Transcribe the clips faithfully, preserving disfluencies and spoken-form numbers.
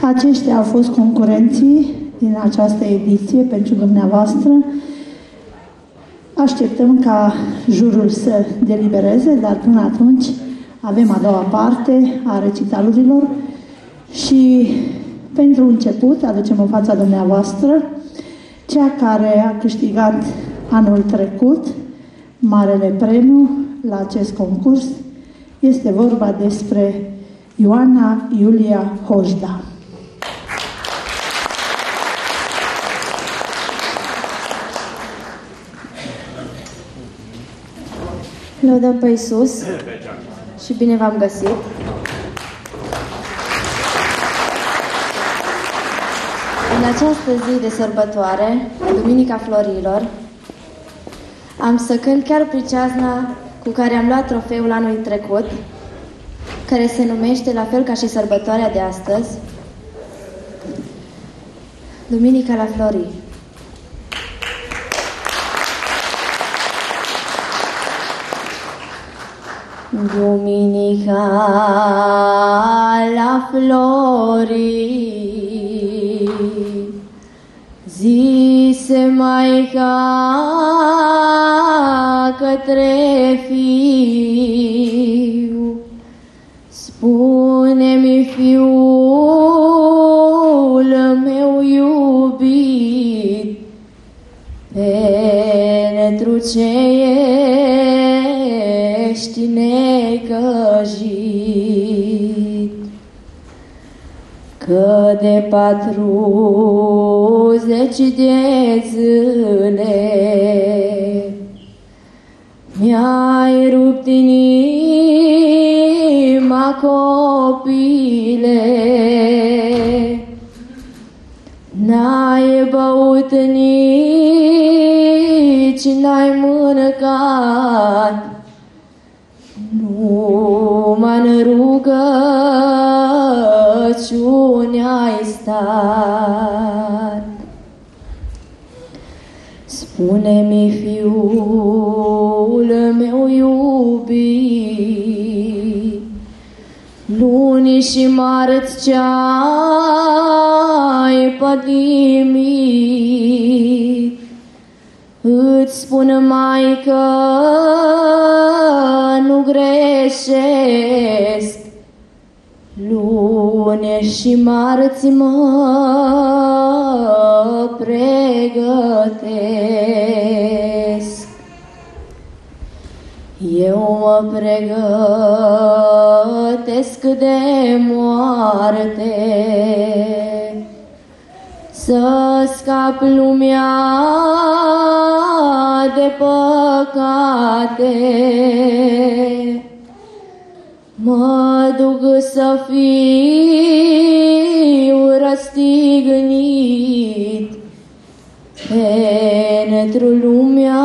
Aceștia au fost concurenții din această ediție pentru dumneavoastră. Așteptăm ca jurul să delibereze, dar până atunci avem a doua parte a recitalurilor și pentru început aducem în fața dumneavoastră cea care a câștigat anul trecut marele premiu la acest concurs. Este vorba despre Ioana Iulia Hojda. Lăudăm pe Iisus și bine v-am găsit! În această zi de sărbătoare, Duminica Florilor, am să cânt chiar priceazna cu care am luat trofeul anului trecut, care se numește la fel ca și sărbătoarea de astăzi, Duminica la Florii. Duminica la Florii, zise Maica către fiu, spune-mi, fiul meu iubit, pentru ce ești necăjit, că de patruzeci de zile mi-ai rupt inima, copile, n-ai băut nici n-ai mâncat, numai în rugăciune ai stat. Spune-mi, fiul meu iubit, luni și marți ce-ai pătimit, îți spun, Maică, nu greșesc, luni și marți mă pregătesc. Eu mă pregătesc de moarte, să scap lumea de păcate. Mă duc să fiu răstignit pentru lumea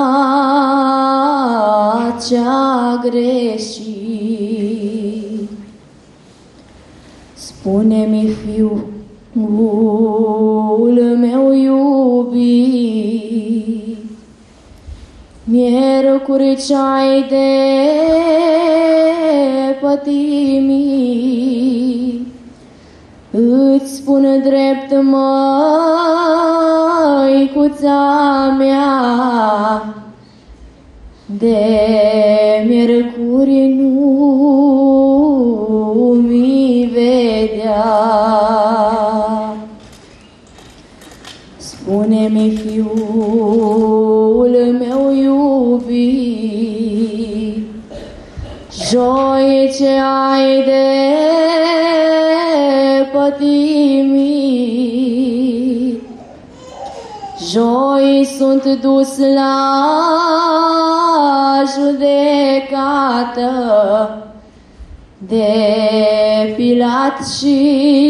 ce-a greșit. Spune-mi, fiul meu iubit, miercuri ce-ai de pătimit, îți spun drept, măicuța mea, de miercuri nu mi vedea. Spune-mi, fiul meu iubit, joi ce ai de pătimit, joi sunt dus la judecată de Pilat și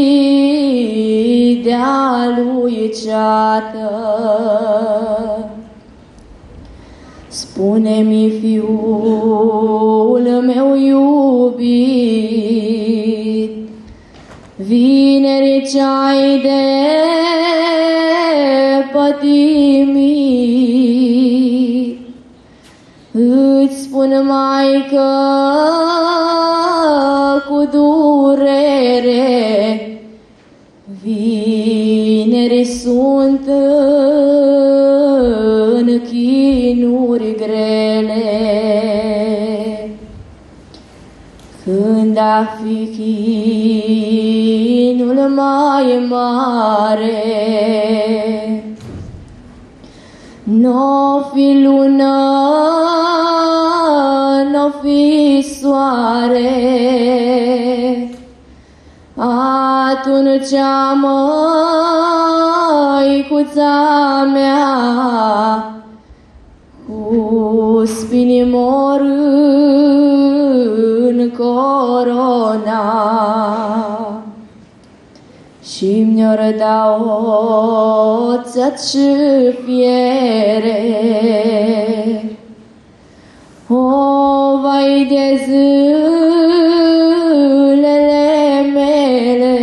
de-a lui ceată. Spune-mi, fiul meu iubit, vineri ce-ai de pătimit, îți spun, Maică, cu durere, Vinerii sunt în chinuri grele, când a fi chinul mai mare, n-o fi lună, n-o fi soare, atunci măicuța mea cu spini mor în corona și mi-or da oțet și fiere. O, vai de zilele mele,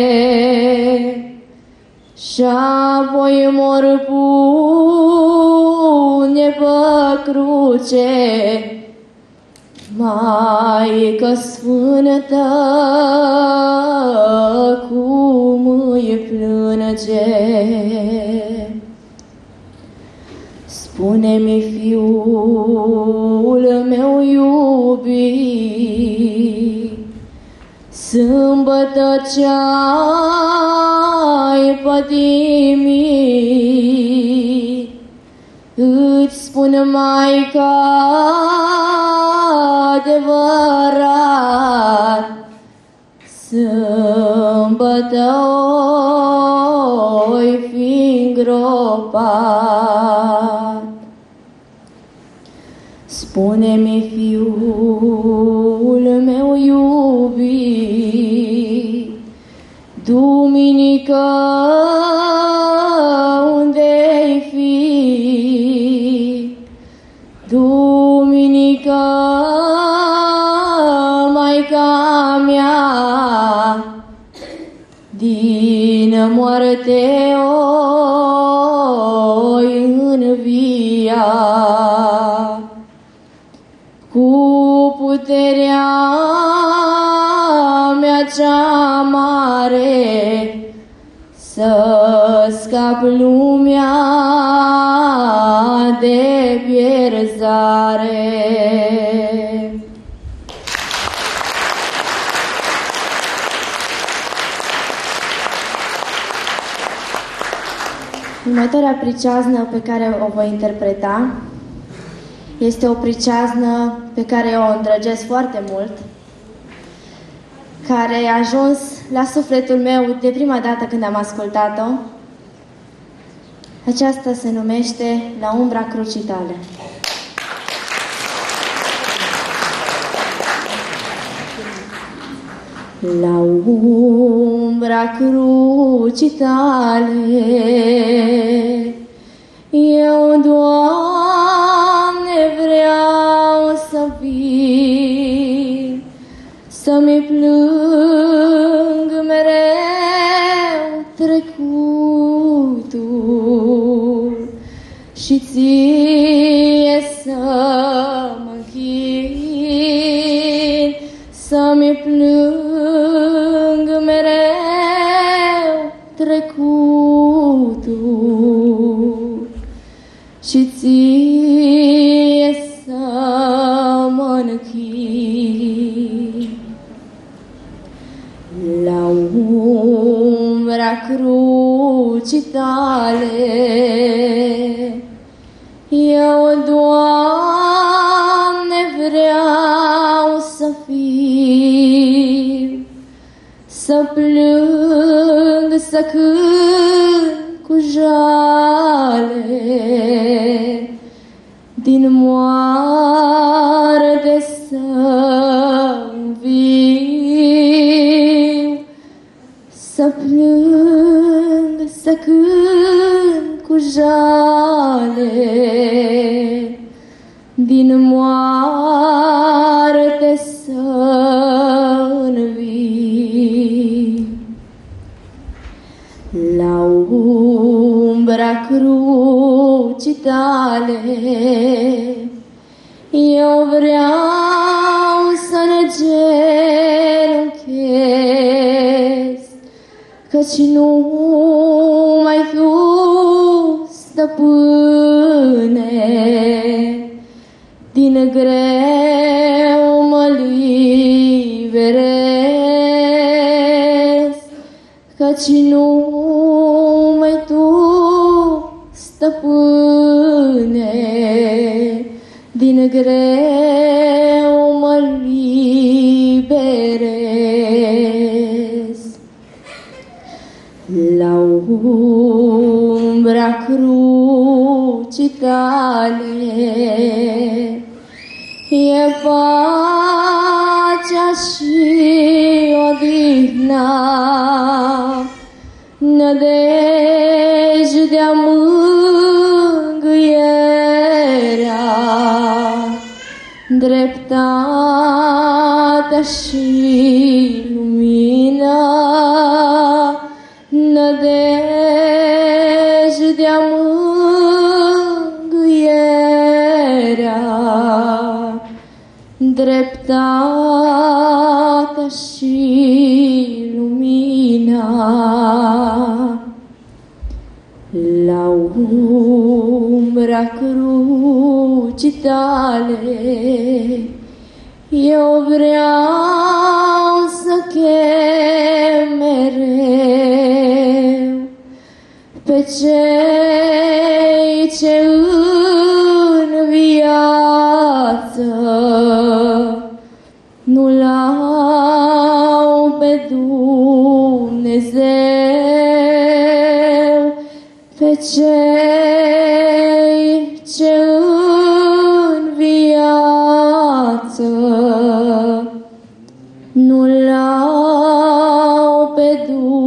și-apoi mor pune pe cruce, Maică Sfântă, cum îi plânge. Spune-mi, fiul meu iubit, sâmbătă ce-ai pătimit, îți spun, Maica, adevărat, sâmbătă oi fi îngropat. Spune-mi, fiul meu iubit, duminică unde-i fi? Duminică, Maica mea, din moarte oi învia. Cu puterea mea cea mare să scap lumea de pierzare. Următoarea priceaznă pe care o voi interpreta este o priceaznă pe care o îndrăgesc foarte mult, care a ajuns la sufletul meu de prima dată când am ascultat-o. Aceasta se numește La umbra crucii tale. La umbra crucii tale, eu, Doamne, vreau să vin, să-mi plâng mereu trecutul și Ție să mă închin, să-mi plâng mereu trecutul și Ție să mă închin. La umbra crucii tale, eu, Doamne, vreau să fiu, să plâng, să cânt cu jale, din moarte să-mi viu, să plâng, să cânt cu jale, din moarte să-mi viu. La umbra crucii tale, eu vreau să ne gerunchez, căci nu mai tu, stăpâne, din greu mă liberez, căci nu mai tu, stăpâne, din greu mă liberez. La umbra crucii tale e pacea și odihna, nădejdea, mângâierea, dreptatea și lumina, nădejdea, mângâierea, dreptatea și lumina. La umbra crucii tale eu vreau să chem mereu pe cei ce în viață nu l-au pe Dumnezeu, pe cei ce în viață nu l-au pe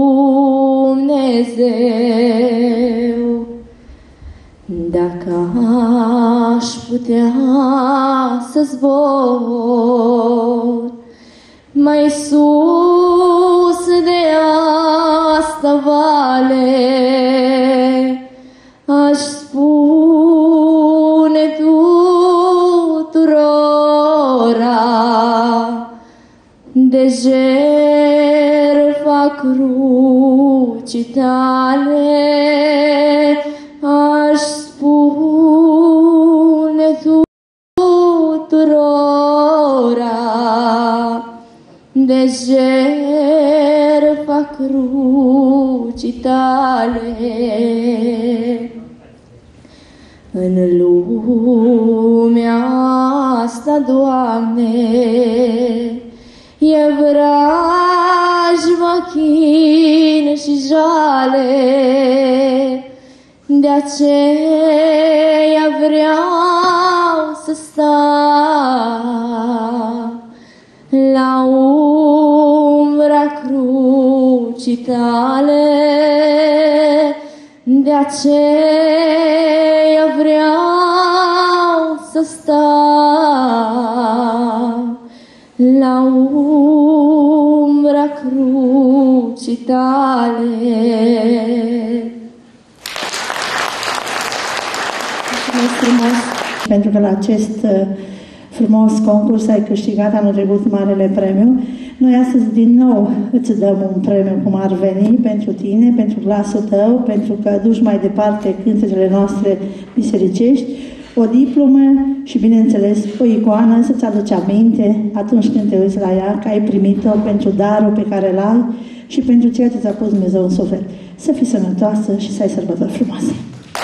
Dumnezeu. Dacă aș putea să zbor mai sus de asta vale, aș spune tuturora de jertfa crucii tale, aș spune tuturora de jertfa crucii tale. În lumea asta, Doamne, e vrajba, chin și jale, de aceea vreau să stau la umbra crucii tale, de aceea vreau să stau la umbra crucii tale. Mulțumesc frumos pentru că la acest frumos concurs ai câștigat anul trecut Marele Premiu. Noi astăzi din nou îți dăm un premiu cum ar veni pentru tine, pentru glasul tău, pentru că duci mai departe cântecele noastre bisericești, o diplomă și, bineînțeles, o icoană să-ți aduci aminte atunci când te uiți la ea că ai primit-o pentru darul pe care îl ai și pentru ceea ce ți-a pus Dumnezeu în suflet. Să fii sănătoasă și să ai sărbători frumoase!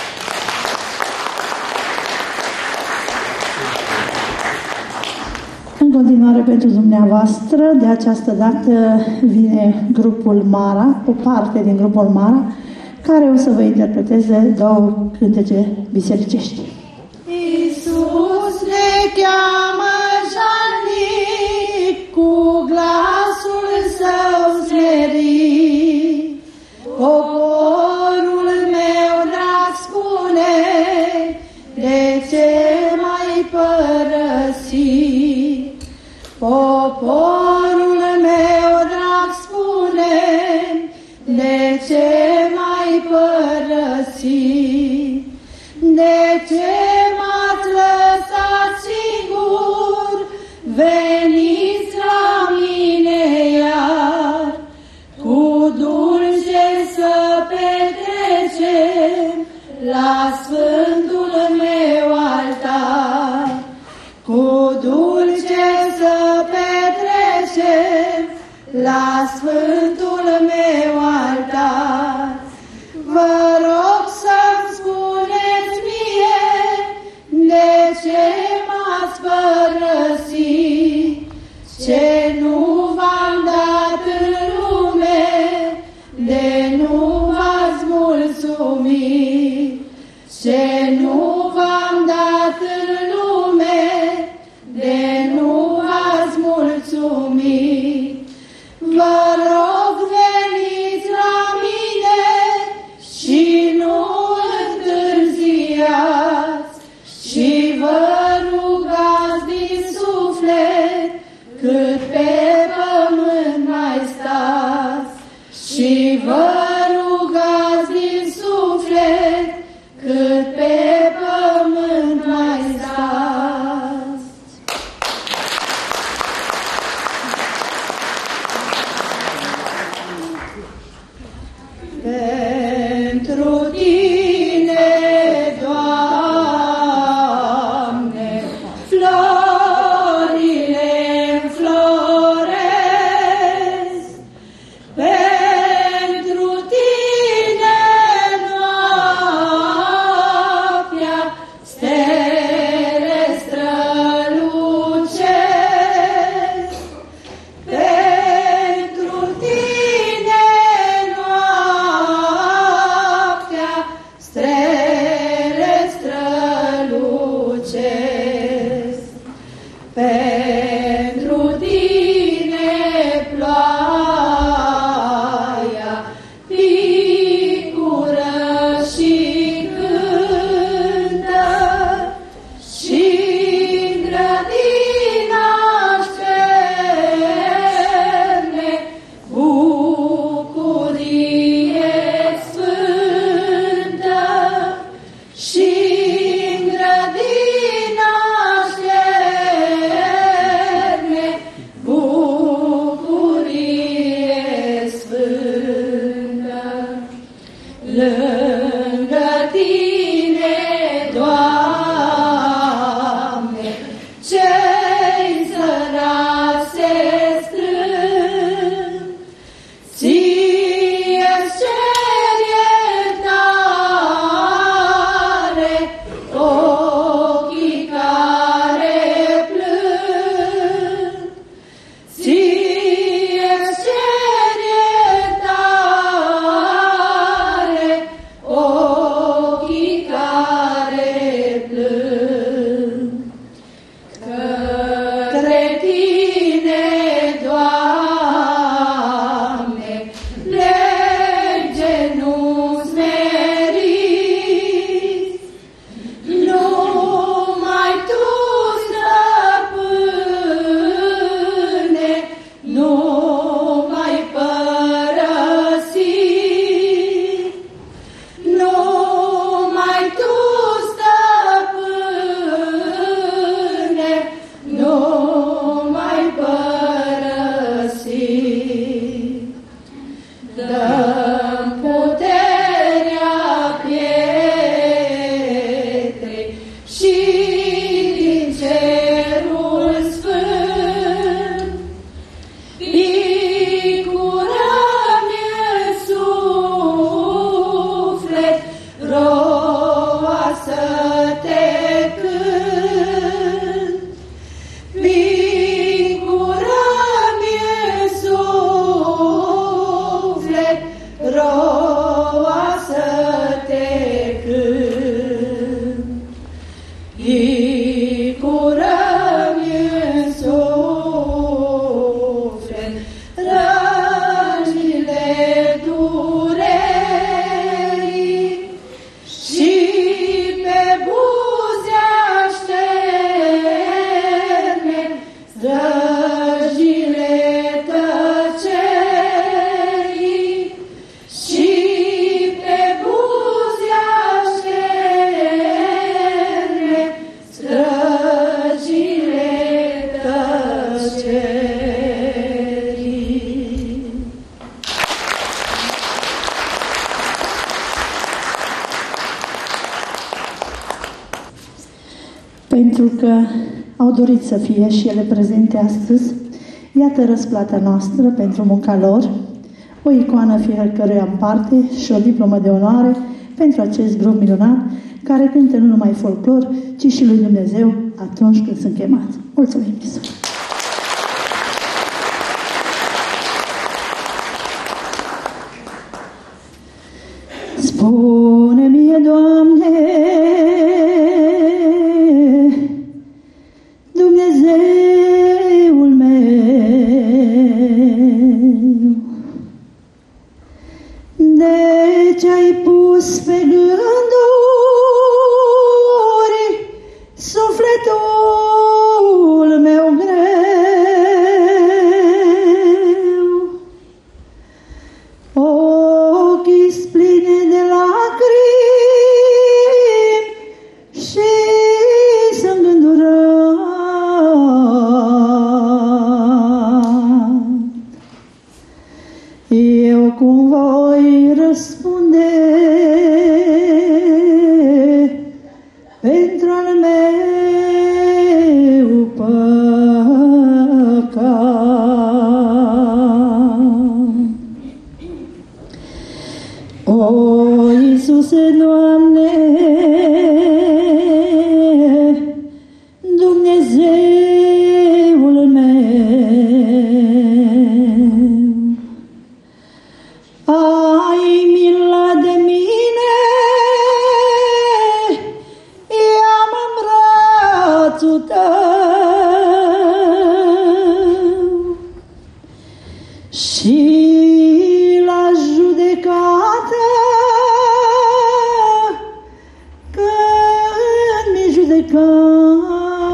În continuare pentru dumneavoastră, de această dată vine grupul Mara, o parte din grupul Mara, care o să vă interpreteze două cântece bisericești. Iisus ne cheamă jalnic, cu glasul său smerit. Poporul meu drag spune, de ce m-ai părăsit? Poporul meu drag spune, de ce m-ai părăsit? De ce m-ați lăsat singur? Veniți la mine iar, cu dulce la sfântul meu altar. Cu dulce să petrecem la sfântul meu altar. Vă rog să-mi spuneți mie de ce m-ați părăsit, ce nu v-am dat în lume, de nu v-ați mulțumit, ce nu v-am dat în lume, de nu v-ați mulțumit. Vă rog, veniți la mine și nu întârziați, și vă rugați din suflet cât pe pământ mai stați, și vă rugați din suflet cât pe pământ mai stați. Pentru tine, Doamne, florile înfloresc, pentru tine noaptea stele strălucesc, pentru tine noaptea stele strălucesc, pentru tine ploaia picură și cântă, și în grădina șterne bucurie sfântă, și în grădina șterne bucurie sfântă. Lângă tine, Doamne, cei săraci se strâng, ție-ți cer iertare, ochii care plâng, ție-ți cer iertare, ochii care plâng. Către tine, Doamne, plec genunchi smeriți, numai Tu, Stăpâne, nu mai părăsi, numai Tu, Stăpâne, nu mai părăsi. Dă-mi puterea pietrei și din cerul sfânt, picură-mi în suflet roa să te cânt, picură-mi în suflet roa să te cânt, picură-mi în suflet rănile durerii, și pe buzea șterne străjile tăcerii, și pentru că au dorit să fie și ele prezente astăzi. Iată răsplata noastră pentru munca lor, o icoană fiecăruia în parte și o diplomă de onoare pentru acest grup minunat care cântă nu numai folclor, ci și lui Dumnezeu atunci când sunt chemați. Mulțumim! Spune-mi, Doamne, Dumnezeul meu, de ce-ai pus pe gânduri sufletul meu greu, ochii pline de lacrimi și sunt îndurat. Eu cum voi răspunde pentru al meu păcat? O, Iisuse, Doamne, Dumnezeul meu, ai milă de mine, ia-mă în brațul tău și la judecată, când mi-e judecat,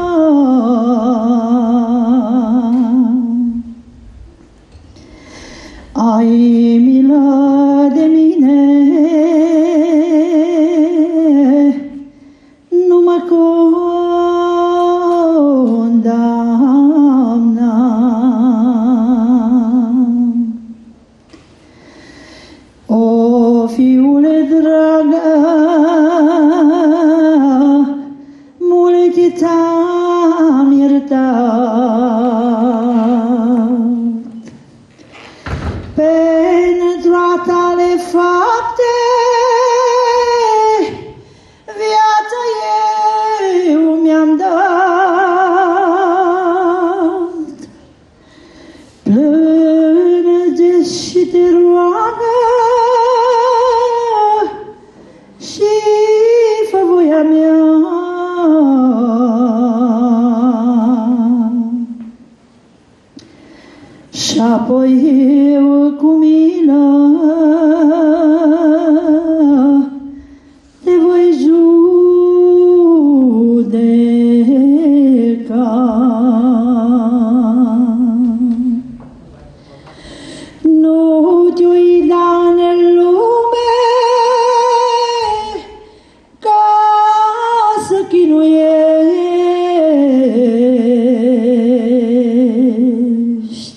ai milă de mine, nu mă condamna. O, fiule dragă, multe ți-am iertat, pentru a tale fapte viața eu mi-am dat. Plânge și te roagă și fă voia mea. Și apoi eu cu milă te voi judeca. Nu te uita în lume ca să chinuiești,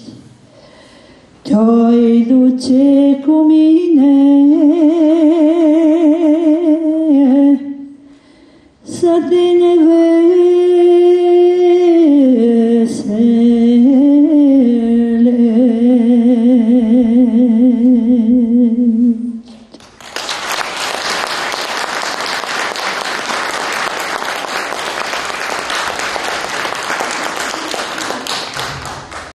te-oi duce cu mine să te